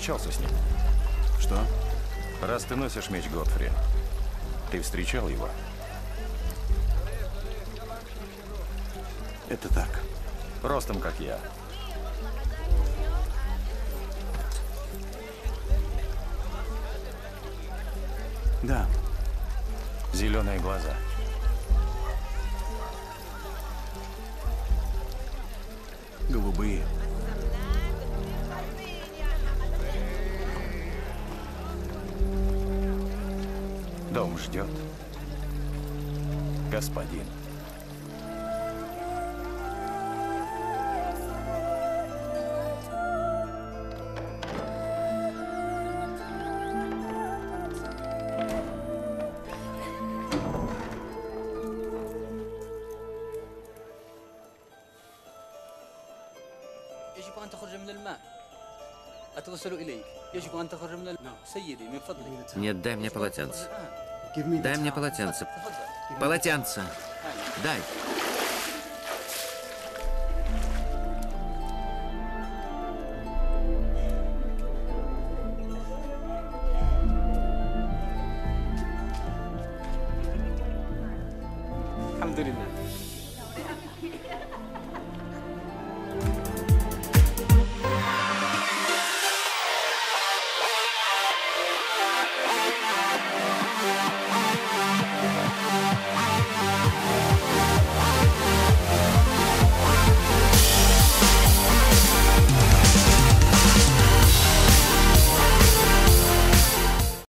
встречался с ним? Что? Раз ты носишь меч Годфри, ты встречал его? Это так. Ростом, как я. Да. Зеленые глаза. Голубые. Дом ждет. Господин. يجب أن تخرج من الماء. أتوصل إليك. يجب أن تخرج من الماء. سيدي من فضلك. Нет, дай мне полотенце. Give me the Дай мне towel. полотенце. تفضل. Полотенце. Дай. الحمد لله.